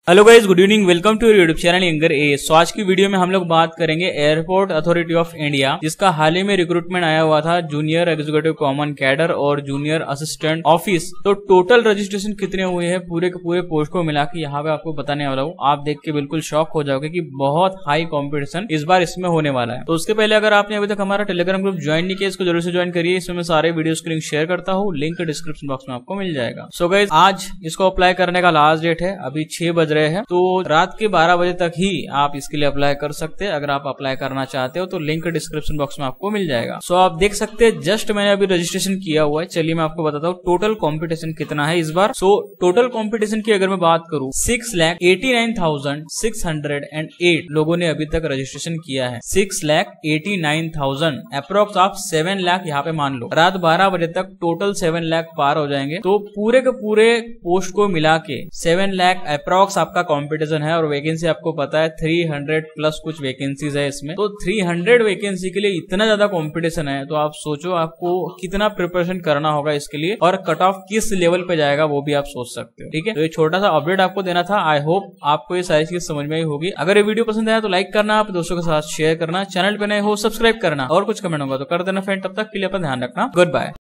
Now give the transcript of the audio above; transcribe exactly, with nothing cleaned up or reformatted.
Hello guys, good evening, welcome to YouTube channel यंगर एएस। तो आज की वीडियो में हम लोग बात करेंगे एयरपोर्ट अथॉरिटी ऑफ इंडिया, जिसका हाल ही में रिक्रूटमेंट आया हुआ था जूनियर एग्जीक्यूटिव कॉमन कैडर और जूनियर असिस्टेंट ऑफिस। तो टोटल रजिस्ट्रेशन कितने हुए हैं पूरे के पूरे पोस्ट को मिला के यहाँ पे आपको बताने वाला हूँ। आप देख के बिल्कुल शॉक हो जाओगे कि बहुत हाई कॉम्पिटिशन इस बार इसमें होने वाला है। तो उसके पहले अगर आपने अभी तक हमारा टेलीग्राम ग्रुप ज्वाइन नहीं किया, इसको जरूर से ज्वाइन करिए। इसमें मैं सारे वीडियोस की लिंक शेयर करता हूँ, लिंक डिस्क्रिप्शन बॉक्स में आपको मिल जाएगा। सो गाइस, आज इसको अप्लाई करने का लास्ट डेट है, अभी छह बज रहे हैं, तो रात के बारह बजे तक ही आप इसके लिए अप्लाई कर सकते हैं। अगर आप अप्लाई करना चाहते हो तो लिंक डिस्क्रिप्शन बॉक्स में आपको मिल जाएगा। सो आप देख सकते हैं, जस्ट मैंने अभी रजिस्ट्रेशन किया हुआ है। चलिए मैं आपको बताता हूँ टोटल कंपटीशन कितना है इस बार। सो टोटल कंपटीशन की अगर मैं बात करूँ, six lakh eighty nine thousand six hundred and eight लोगों ने अभी तक रजिस्ट्रेशन किया है। Six lakh eighty nine thousand approx आप सेवन लाख यहाँ पे मान लो। रात बारह बजे तक टोटल सेवन लाख पार हो जाएंगे। तो पूरे के पूरे पोस्ट को मिला के सेवन लाख अप्रोक्स आपका कॉम्पिटिशन है। और वैकेंसी आपको पता है थ्री हंड्रेड प्लस कुछ वैकेंसीज है इसमें। तो थ्री हंड्रेड वैकेंसी के लिए इतना ज्यादा कंपटीशन है, तो आप सोचो आपको कितना प्रिपरेशन करना होगा इसके लिए, और कट ऑफ किस लेवल पे जाएगा वो भी आप सोच सकते हो। ठीक है, तो ये छोटा सा अपडेट आपको देना था। आई होप आपको ये सारी चीज समझ में आई होगी। अगर ये वीडियो पसंद आया तो लाइक करना, आप दोस्तों के साथ शेयर करना, चैनल पे नए हो सब्सक्राइब करना, और कुछ कमेंट होगा तो कर देना फ्रेंड। तब तक के लिए अपना ध्यान रखना, गुड बाय।